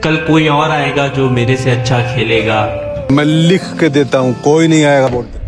कल कोई और आएगा जो मेरे से अच्छा खेलेगा। मैं लिख के देता हूँ, कोई नहीं आएगा बोलते।